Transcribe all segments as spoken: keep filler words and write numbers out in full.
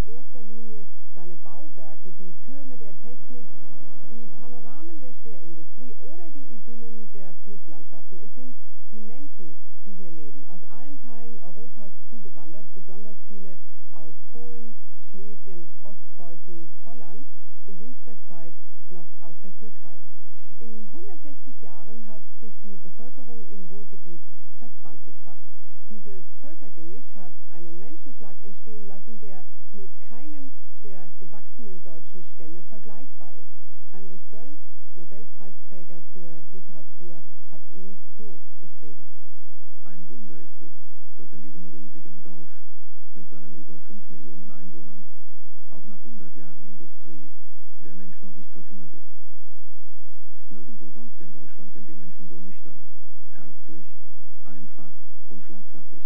erster Linie seine Bauwerke, die Türme der Technik, die Panoramen der Schwerindustrie oder die Idyllen der Flusslandschaften. Es sind die Menschen, die hier leben, aus allen Teilen Europas zugewandert, besonders viele aus Polen, Schlesien, Ostpreußen, Holland, in jüngster Zeit noch aus der Türkei. In hundertsechzig Jahren hat sich die Bevölkerung im Ruhrgebiet verzwanzigfacht. Dieses Völkergemisch hat einen Menschenschlag entstehen lassen, der mit keinem der gewachsenen deutschen Stämme vergleichbar ist. Heinrich Böll, Nobelpreisträger für Literatur, hat ihn so beschrieben. Ein Wunder ist es, dass in diesem riesigen Dorf mit seinen über fünf Millionen Einwohnern, auch nach hundert Jahren Industrie, der Mensch noch nicht verkümmert ist. Nirgendwo sonst in Deutschland sind die Menschen so nüchtern, herzlich, einfach und schlagfertig.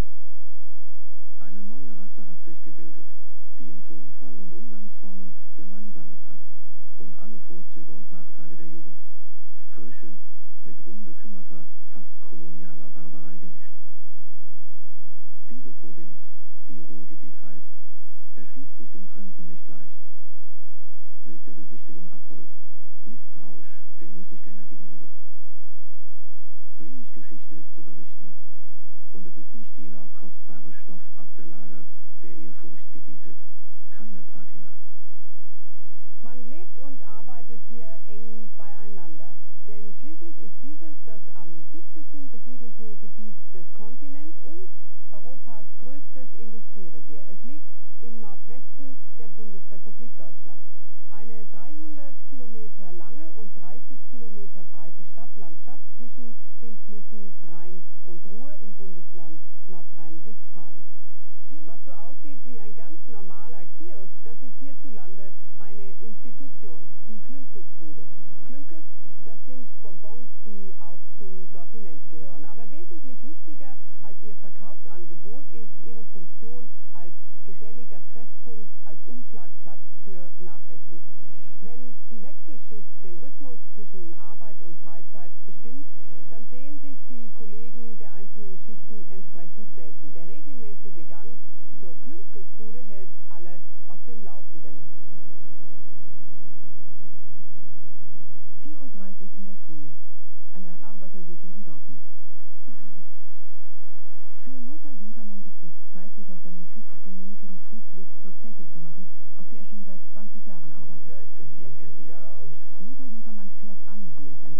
Eine neue Rasse hat sich gebildet, die in Tonfall und Umgangsformen Gemeinsames hat und alle Vorzüge und Nachteile der Jugend. Frische mit unbekümmerter, fast kolonialer Barbarei gemischt. Diese Provinz, die Ruhrgebiet heißt, erschließt sich dem Fremden nicht leicht. Sie ist der Besichtigung abhold, misstrauisch dem Müßiggänger gegenüber. Wenig Geschichte ist zu berichten, und es ist nicht jener kostbare Stoff abgelagert, der Ehrfurcht gebietet. Keine Patina. Man lebt und arbeitet hier eng beieinander, denn schließlich ist dieses das am dichtesten besiedelte Gebiet des Kontinents und Europas größtes Industrierevier. Es liegt im Nordwesten der Bundesrepublik Deutschland. Eine dreihundert Kilometer lange und dreißig Kilometer breite Stadtlandschaft zwischen den Flüssen Rhein und Ruhr im Bundesland Nordrhein-Westfalen. Was so aussieht wie ein ganz normaler Kiosk, das ist hierzulande eine Institution, die Klümkes-Bude. Klümkes, das sind Bonbons, die auch zum Sortiment gehören. Aber wesentlich wichtiger als ihr Verkaufsangebot ist ihre Funktion als geselliger Treffpunkt, als Umschlagplatz für Nachrichten. Wenn die Wechselschicht den Rhythmus zwischen Arbeit und Freizeit bestimmt, dann sehen sich die Kollegen der einzelnen Schichten entsprechend selten. Der regelmäßige Gang zur Klümkes-Bude hält alle auf dem Laufenden. vier Uhr dreißig in der Frühe. Eine Arbeitersiedlung in Dortmund. Für Lothar Junkermann ist es Zeit, sich auf seinen fünfzehnminütigen Fußweg zur Zeche zu machen, auf der er schon seit zwanzig Jahren arbeitet. Ja, ich bin siebenundvierzig Jahre alt. Lothar Junkermann fährt an, wie es im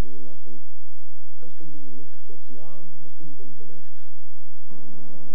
gehen lassen. Das finde ich nicht sozial, das finde ich ungerecht.